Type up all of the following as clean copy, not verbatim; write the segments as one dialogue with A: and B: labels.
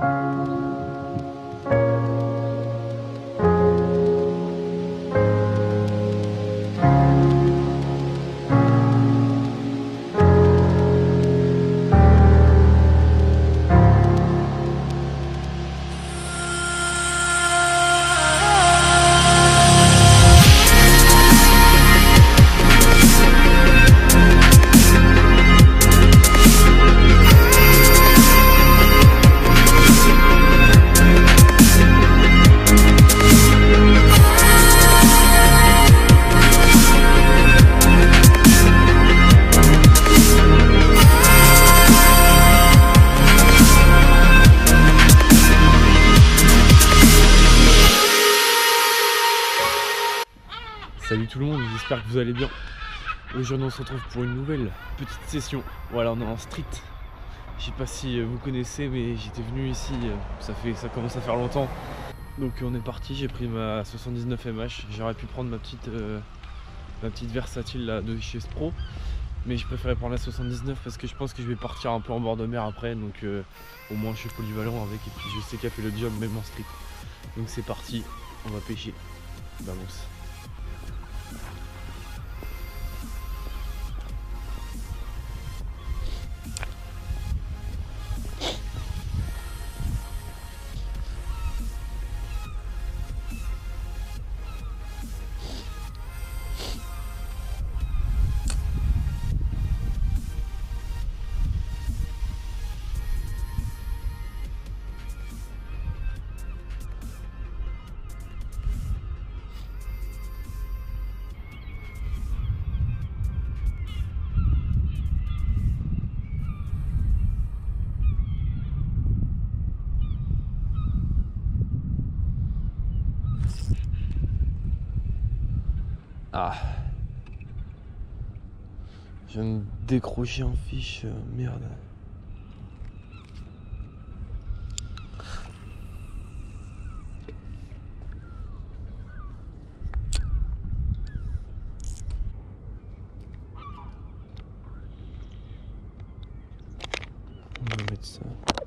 A: Salut tout le monde, j'espère que vous allez bien. Aujourd'hui on se retrouve pour une nouvelle petite session. Voilà, on est en street. Je sais pas si vous connaissez, mais j'étais venu ici, ça commence à faire longtemps. Donc on est parti, j'ai pris ma 79 MH. J'aurais pu prendre ma petite versatile là, de chez Spro, mais je préférais prendre la 79 parce que je pense que je vais partir un peu en bord de mer après. Donc au moins je suis polyvalent avec, et puis je sais qu'elle fait le job même en street. Donc c'est parti, on va pêcher. Vamos. Ah, je viens de décrocher un fiche, merde. On va mettre ça.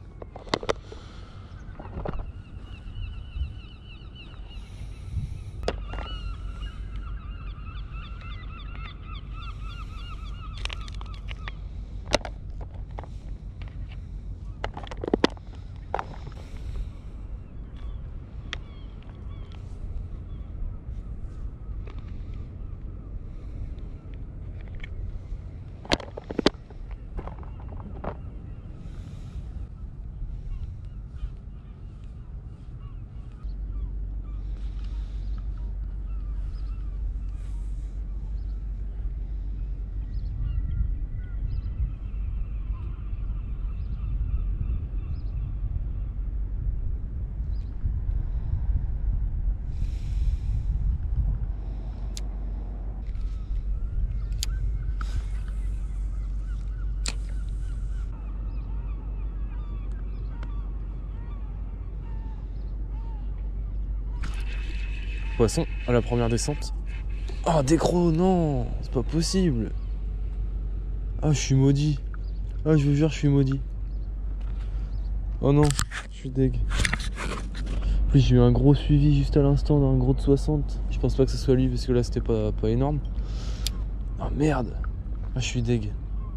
A: Poisson à la première descente. Ah, décro, non, c'est pas possible. Ah, je suis maudit. Ah, je vous jure, je suis maudit. Oh non, je suis deg. En plus, j'ai eu un gros suivi juste à l'instant d'un gros de 60. Je pense pas que ce soit lui parce que là c'était pas énorme. Ah merde. Ah, je suis deg.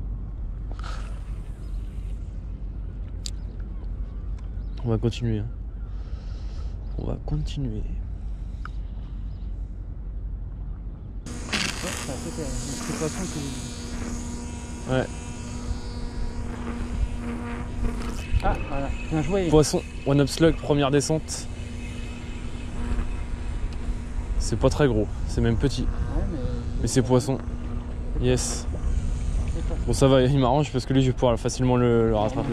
A: On va continuer. Hein. On va continuer. Ouais.
B: Ah voilà, bien joué.
A: Poisson, one up slug, première descente. C'est pas très gros, c'est même petit.
B: Ouais,
A: mais c'est poisson. Yes. Bon, ça va, il m'arrange parce que lui je vais pouvoir facilement le rattraper.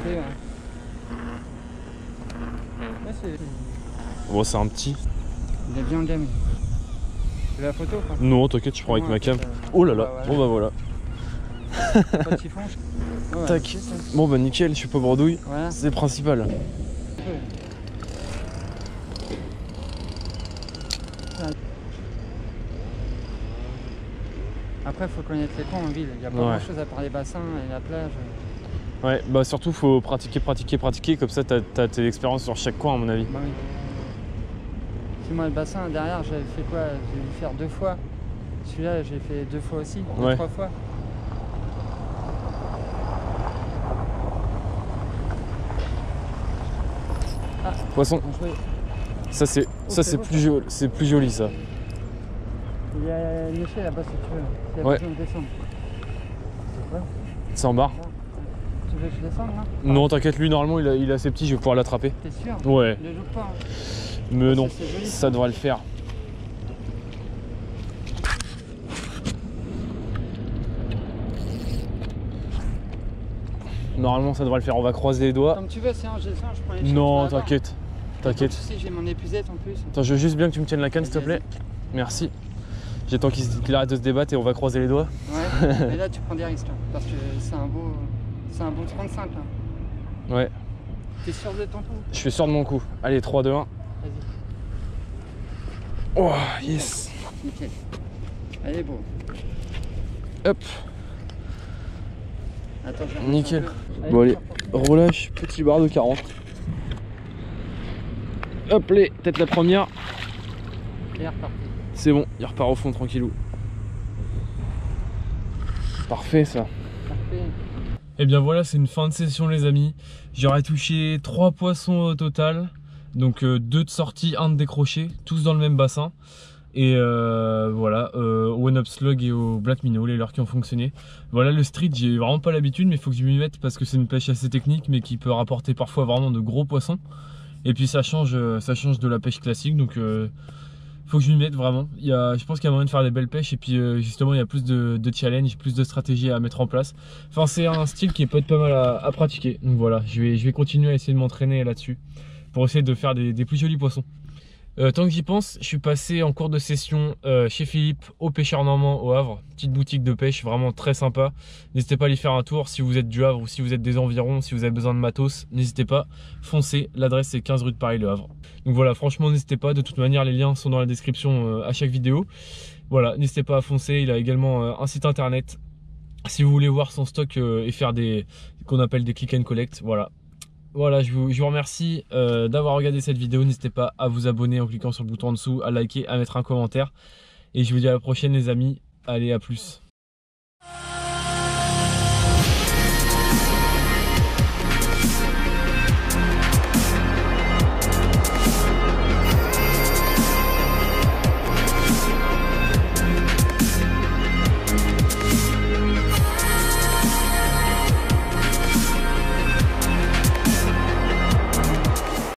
A: Bon, c'est un petit.
B: Il est bien gamé. Tu veux la photo quoi?
A: Non, t'inquiète, je prends avec ma cam. Oh là là, bon bah voilà.
B: Pas de chiffon. Ouais,
A: tac. Bon bah nickel, je suis pas bredouille. Voilà. C'est le principal.
B: Ouais. Après, il faut connaître les coins en ville. Il n'y a pas grand chose à part les bassins et la plage.
A: Ouais, bah surtout faut pratiquer, comme ça t'as tes expériences sur chaque coin à mon avis.
B: Bah oui. C'est moi le bassin derrière, j'avais fait quoi? J'ai dû faire 2 fois. Celui-là, j'ai fait 2 fois aussi, 3 fois. Ah,
A: poisson. Ça c'est plus joli ça.
B: Il y a une échelle là-bas si tu veux. Il y a besoin de descendre. C'est quoi?
A: C'est en barre.
B: Tu veux que je descende là?
A: Non, t'inquiète, lui normalement il est assez petit, je vais pouvoir l'attraper.
B: T'es sûr?
A: Ouais.
B: Ne joue pas. Hein.
A: Mais non,
B: joli,
A: ça devrait le faire. Normalement ça devrait le faire, on va croiser les doigts.
B: Comme tu veux, c'est un G100, je prends les choses.
A: Non, t'inquiète. T'inquiète.
B: Tu sais, j'ai mon épuisette en plus.
A: Attends, je veux juste bien que tu me tiennes la canne s'il te plaît. Merci. J'attends qu'il arrête de se débattre et on va croiser les doigts.
B: Ouais, mais là tu prends des risques là, parce que c'est un bon 35 là.
A: Ouais.
B: T'es sûr de ton coup?
A: Je suis sûr de mon coup. Allez, 3, 2, 1.
B: Vas-y.
A: Oh, yes.
B: Nickel. Allez, beau.
A: Hop.
B: Attends, je
A: nickel.
B: allez,
A: Bon, allez, relâche, petit bar de 40. Hop, les, peut-être la première.
B: Et reparti.
A: C'est bon, il repart au fond tranquillou. Parfait ça.
B: Parfait.
A: Et bien voilà, c'est une fin de session les amis. J'aurais touché 3 poissons au total. Donc 2 de sortie, 1 de décroché, tous dans le même bassin. Et voilà, au One Up Slug et au Black Minnow, les leurres qui ont fonctionné. Voilà, le street, j'ai vraiment pas l'habitude, mais il faut que je m'y mette parce que c'est une pêche assez technique, mais qui peut rapporter parfois vraiment de gros poissons. Et puis ça change de la pêche classique, donc faut que je m'y mette vraiment. Je pense qu'il y a moyen de faire des belles pêches, et puis justement il y a plus de challenge, plus de stratégies à mettre en place. Enfin, c'est un style qui peut être pas mal à pratiquer. Donc voilà, je vais continuer à essayer de m'entraîner là-dessus pour essayer de faire des plus jolis poissons. Tant que j'y pense, je suis passé en cours de session chez Philippe au Pêcheur Normand au Havre, petite boutique de pêche vraiment très sympa. N'hésitez pas à aller faire un tour si vous êtes du Havre ou si vous êtes des environs, si vous avez besoin de matos, n'hésitez pas, foncez, l'adresse c'est 15 rue de Paris le Havre. Donc voilà, franchement n'hésitez pas, de toute manière les liens sont dans la description à chaque vidéo. Voilà, n'hésitez pas à foncer, il a également un site internet si vous voulez voir son stock et faire des qu'on appelle des click and collect, voilà. Voilà, je vous remercie d'avoir regardé cette vidéo. N'hésitez pas à vous abonner en cliquant sur le bouton en dessous, à liker, à mettre un commentaire. Et je vous dis à la prochaine les amis. Allez, à plus.